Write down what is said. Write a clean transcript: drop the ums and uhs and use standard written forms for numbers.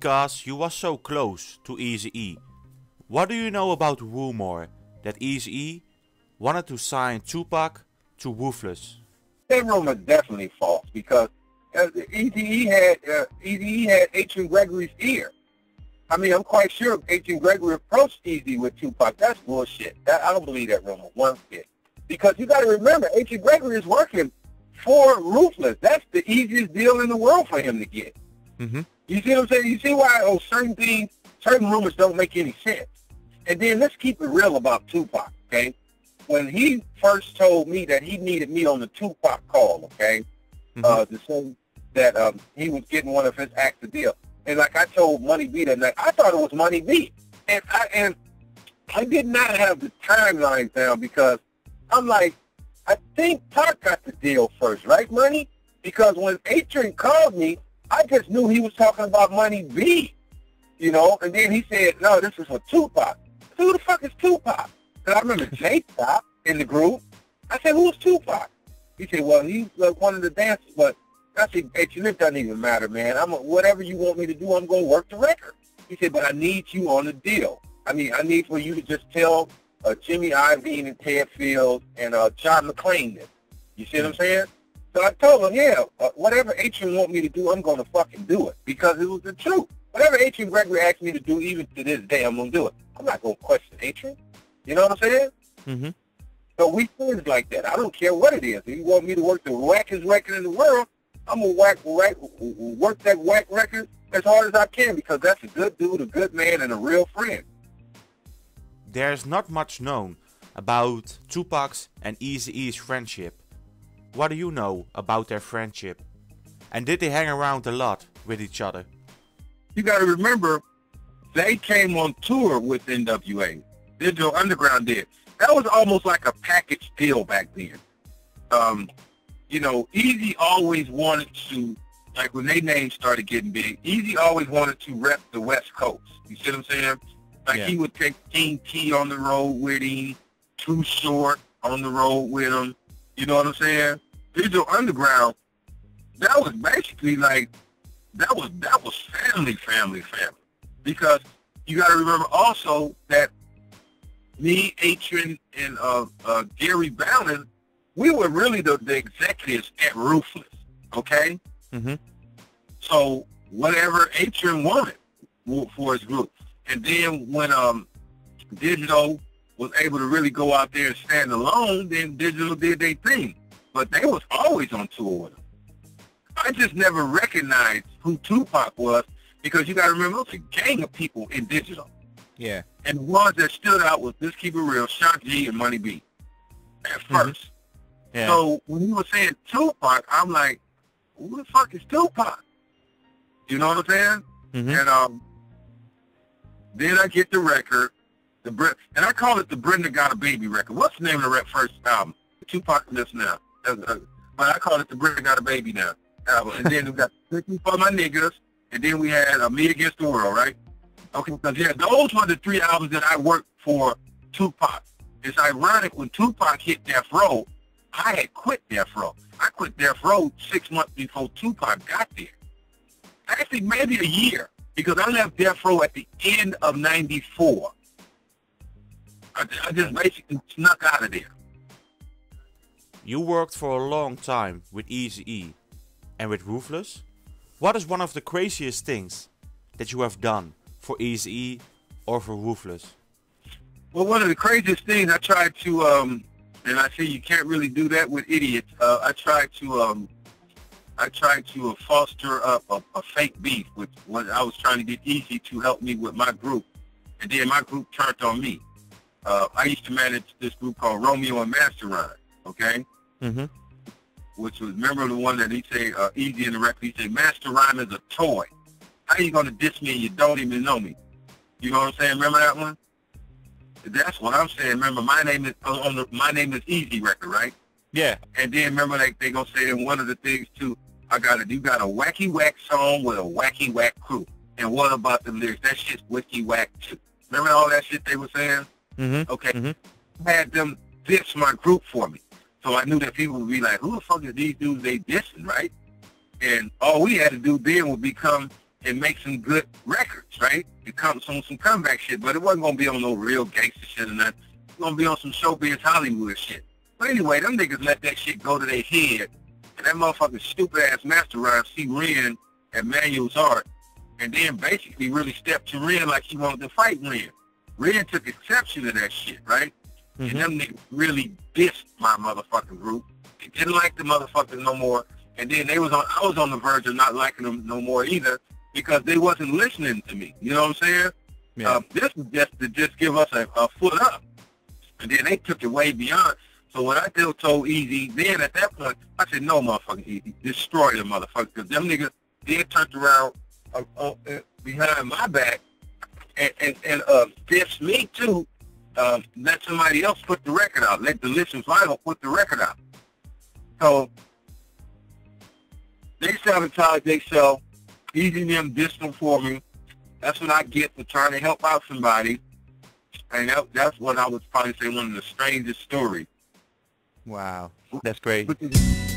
because you was so close to Eazy E. What do you know about the rumor that Eazy E wanted to sign Tupac to Ruthless? That rumor is definitely false because Eazy E had H.M. Gregory's ear. I mean, I'm quite sure H.M. Gregory approached Eazy with Tupac. That's bullshit. I don't believe that rumor one bit. Because you got to remember, H.M. Gregory is working for Ruthless. That's the easiest deal in the world for him to get. Mm-hmm. You see what I'm saying? You see why certain things, certain rumors don't make any sense. And then let's keep it real about Tupac, okay? When he first told me that he needed me on the Tupac call, okay, to say that he was getting one of his acts of deal. And like I told Money B that night, I thought it was Money B. And I did not have the timeline down because I'm like, I think Pac got the deal first, right, Money? Because when Adrian called me, I just knew he was talking about Money B, you know? And then he said, no, this is for Tupac. I said, who the fuck is Tupac? And I remember Jay Top in the group. I said, who's Tupac? He said, well, he's one of the dancers, but I said, Adrian, it doesn't even matter, man. Whatever you want me to do, I'm going to work the record. He said, but I need you on the deal. I need for you to just tell Jimmy Iovine and Ted Fields and John McClane this. You see what I'm saying? So I told him, yeah, whatever Adrian want me to do, I'm going to fucking do it because it was the truth. Whatever Adrian Gregory asked me to do, even to this day, I'm going to do it. I'm not going to question Adrian. You know what I'm saying? Mm-hmm. So we friends like that. I don't care what it is. If you want me to work the wackest record in the world, I'm going to work that whack record as hard as I can because that's a good dude, a good man, and a real friend. There's not much known about Tupac's and Eazy E's friendship. What do you know about their friendship? And did they hang around a lot with each other? You got to remember, they came on tour with N.W.A. Digital Underground did. That was almost like a package deal back then. You know, Eazy always wanted to, like when their names started getting big, Eazy always wanted to rep the West Coast. You see what I'm saying? Like he would take King T on the road with him, Too Short on the road with him. You know what I'm saying? Digital Underground, that was basically like, that was family. Because you got to remember also that me, Adrian, and Gary Ballin, we were really the executives at Ruthless, okay? Mm-hmm. So whatever Adrian wanted for his group. And then when Digital was able to really go out there and stand alone, then Digital did their thing. But they was always on tour with him. I just never recognized who Tupac was because you got to remember, it was a gang of people in Digital. Yeah. And the ones that stood out was, let's keep it real, Shock G and Money B at first. Yeah. So when he was saying Tupac, I'm like, who the fuck is Tupac? You know what I'm saying? Mm-hmm. And then I get the record, and I call it the Brenda Got a Baby record. What's the name of the first album? Tupac Lives Now. But I call it the Brenda Got a Baby Now album. And then we got Strictly for My Niggas, and then we had Me Against the World, right? Okay, because yeah, those were the three albums that I worked for Tupac. It's ironic, when Tupac hit Death Row, I had quit Death Row. I quit Death Row 6 months before Tupac got there. Actually, maybe a year, because I left Death Row at the end of '94. I just basically snuck out of there. You worked for a long time with Eazy E and with Ruthless. What is one of the craziest things that you have done for Eazy E or for Ruthless? Well, one of the craziest things I tried to, and I say you can't really do that with idiots. I tried to foster up a fake beef with when I was trying to get Eazy to help me with my group, and then my group turned on me. I used to manage this group called Romeo and Mastermind, okay? Mm-hmm. Which was, remember the one that he said, Eazy in the record, he said, Master Rhyme is a toy. How you going to diss me and you don't even know me? You know what I'm saying? Remember that one? That's what I'm saying. Remember, my name is My Name is Eazy record, right? Yeah. And then remember, they going to say in one of the things, too, you got a wacky whack song with a wacky whack crew. And what about the lyrics? That shit's wicky whack, too. Remember all that shit they were saying? Mm-hmm. Okay. Mm-hmm. I had them diss my group for me. So I knew that people would be like, who the fuck are these dudes they dissing, right? And all we had to do then would become and make some good records, right? It comes on some comeback shit, but it wasn't gonna be on no real gangster shit or nothing. It was gonna be on some showbiz Hollywood shit. But anyway, them niggas let that shit go to their head, and that motherfucking stupid ass Master Rhyme see Ren at Manual's Art, and then basically really stepped to Ren like he wanted to fight Ren. Ren took exception to that shit, right? And them niggas really dissed my motherfucking group. They didn't like the motherfuckers no more. And then I was on the verge of not liking them no more either because they wasn't listening to me. You know what I'm saying? Yeah. This was just to give us a foot up. And then they took it way beyond. So when I still told Eazy, then at that point, I said, no, motherfucking Eazy, destroy them motherfuckers. Because them niggas then turned around behind my back and dissed me too. Let somebody else put the record out. Let the Listen Vital put the record out. So they sabotage themselves. Eazy and them dissed them for me. That's what I get for trying to help out somebody. And that's what I would probably say one of the strangest stories. Wow, that's great.